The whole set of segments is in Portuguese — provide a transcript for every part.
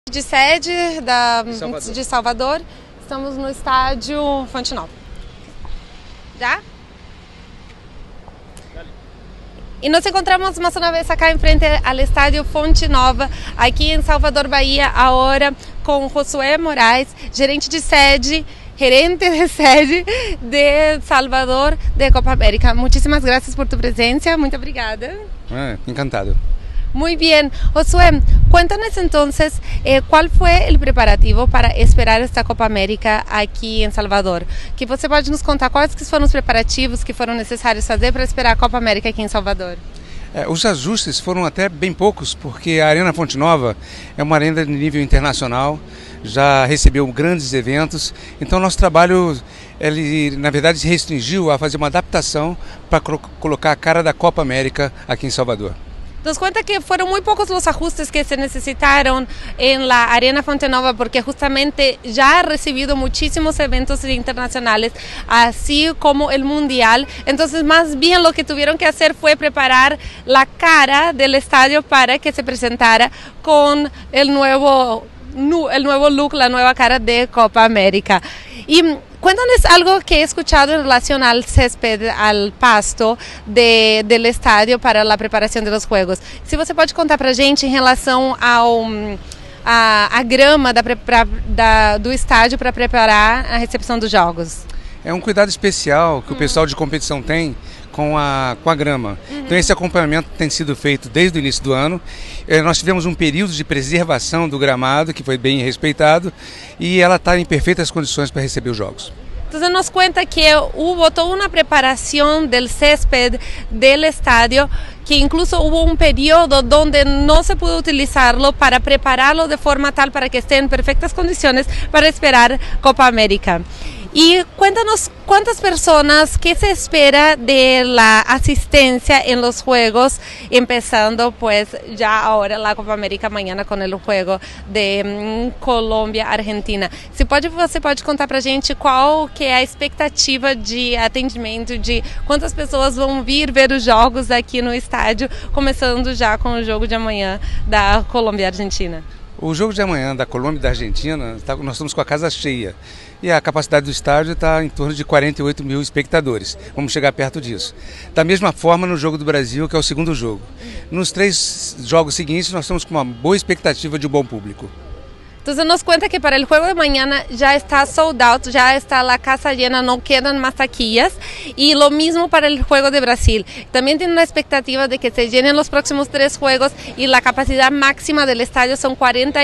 De sede de Salvador, estamos no estádio Fonte Nova. ¿Ya? Y nos encontramos más una vez acá enfrente al estadio Fonte Nova, aqui em Salvador, Bahia, agora com Josué Moraes, gerente de sede de Salvador de Copa América. Muchísimas gracias por tu presencia, muito obrigada. Encantado. Muy bien, Josué, cuéntanos entonces cuál fue el preparativo para esperar esta Copa América aqui em Salvador. Que você pode nos contar quais que foram os preparativos que foram necessários fazer para esperar a Copa América aqui em Salvador? Os ajustes foram até bem poucos, porque a Arena Fonte Nova é uma arena de nível internacional, já recebeu grandes eventos, então nosso trabalho, ele na verdade se restringiu a fazer uma adaptação para colocar a cara da Copa América aqui em Salvador. Nos cuenta que fueron muy pocos los ajustes que se necesitaron en la Arena Fonte Nova porque justamente ya ha recibido muchísimos eventos internacionales, así como el Mundial. Entonces más bien lo que tuvieron que hacer fue preparar la cara del estadio para que se presentara con el nuevo look, la nueva cara de Copa América. Y cuéntanos algo que he escuchado en relación al césped, al pasto del estadio para a preparação dos Juegos. Se você pode contar para a gente em relação à grama do estádio para preparar a recepção dos Jogos. É um cuidado especial que o pessoal de competição tem com a grama. Então esse acompanhamento tem sido feito desde o início do ano. Nós tivemos um período de preservação do gramado que foi bem respeitado e ela está em perfeitas condições para receber os jogos. Entonces nos cuenta que hubo toda una preparación del césped del estadio, que incluso hubo un periodo donde no se pudo utilizarlo para prepararlo de forma tal para que esté en perfectas condiciones para esperar Copa América. Y cuéntanos cuántas personas, qué se espera de la asistencia en los Juegos, empezando pues ya ahora la Copa América mañana con el juego de Colômbia-Argentina. Você pode contar pra gente qual que é a expectativa de atendimento, de quantas pessoas vão vir ver os jogos aqui no estádio, começando já com o jogo de amanhã da Colômbia-Argentina? O jogo de amanhã da Colômbia e da Argentina, nós estamos com a casa cheia. E a capacidade do estádio está em torno de 48 mil espectadores. Vamos chegar perto disso. Da mesma forma no jogo do Brasil, que é o segundo jogo. Nos 3 jogos seguintes, nós estamos com uma boa expectativa de um bom público. Entonces nos cuenta que para el juego de mañana ya está sold out, ya está la casa llena, no quedan más taquillas, y lo mismo para el juego de Brasil. También tiene una expectativa de que se llenen los próximos 3 juegos y la capacidad máxima del estadio son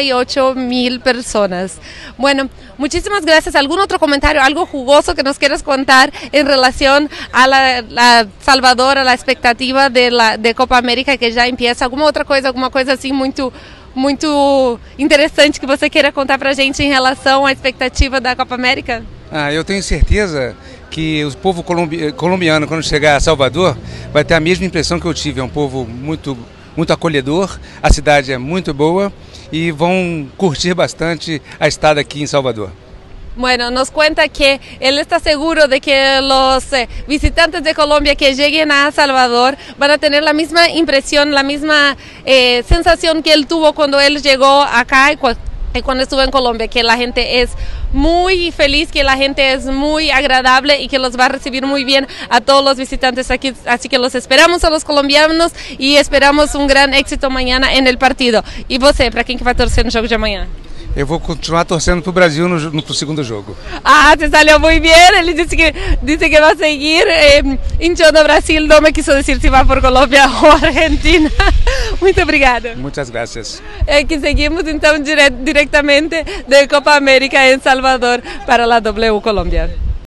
48,000 personas. Bueno, muchísimas gracias. ¿Algún otro comentario, algo jugoso que nos quieras contar en relación a la Salvador, a la expectativa de Copa América que ya empieza? Alguma coisa assim muito interessante que você queira contar pra gente em relação à expectativa da Copa América? Eu tenho certeza que o povo colombiano, quando chegar a Salvador, vai ter a mesma impressão que eu tive. É um povo muito acolhedor, a cidade é muito boa e vão curtir bastante a estada aqui em Salvador. Bueno, nos cuenta que él está seguro de que los visitantes de Colombia que lleguen a Salvador van a tener la misma impresión, la misma sensación que él tuvo cuando él llegó acá y cuando estuvo en Colombia, que la gente es muy feliz, que la gente es muy agradable y que los va a recibir muy bien a todos los visitantes aquí. Así que los esperamos a los colombianos y esperamos un gran éxito mañana en el partido. ¿Y você, para quem que vai torcer no jogo de amanhã? Eu vou continuar torcendo para o Brasil no segundo jogo. Te salió muy bien. Él dice que va a seguir hinchando a Brasil. No me quiso decir si va por Colombia o Argentina. Muito obrigada. Muchas gracias. Que seguimos então diretamente de Copa América em Salvador para a W Colômbia.